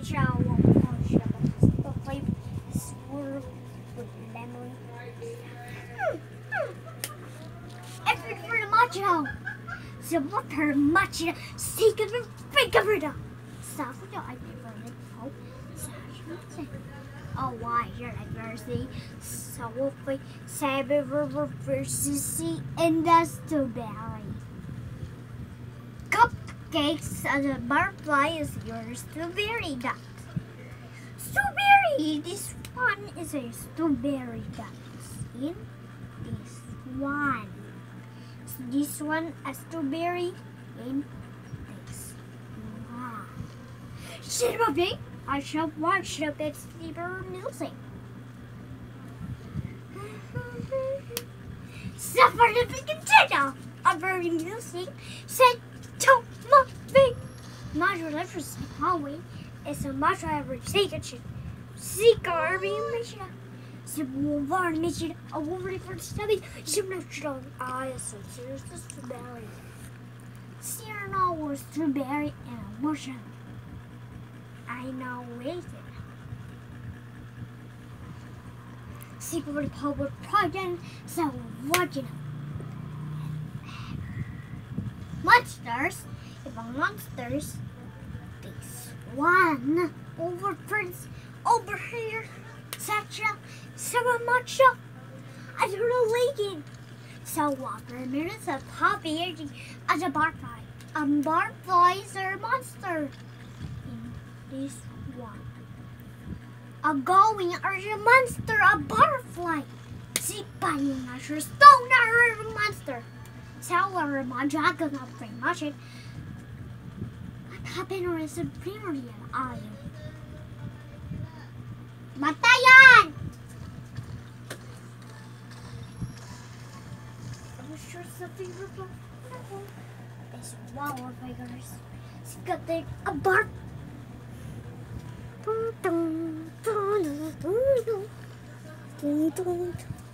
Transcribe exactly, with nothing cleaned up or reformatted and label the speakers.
Speaker 1: matcha. Matcha. The flavor is swirl with lemon. Mm, mm. Effort for the matcha. So what her matcha? Secret and figure. Soft I never let go. Such oh, why you're like mercy? So we'll play Saber versus C and the strawberry. Cupcakes and the butterfly is your strawberry duck. Strawberry, this one is a strawberry duck. In this one. So this one a strawberry in this one. Shit up, me. I shall watch the big sleeper music. Suffer the big container of very music said to my feet. Much electricity hallway is a much average station. Seek our mission. Simple var mission. A woman for the study. Simple strong eyes and serious strawberry. Cyrano was strawberry and emotion. I know waited. Secret public project, so watching monsters. If a monsters, this one over prince over here, such a so much up. I don't know leaking. So water minutes of poppy aging as a barfly. A barfly is a monster. This one. A going or a monster, a butterfly. See, buying a sure stone or a monster. Tell her a dragon of pretty much it. What happened or is a primary eye? Matayan! I'm sure something will this wow figures. It's got the a bark. Dun, dun, dun, dun, dun, dun, dun.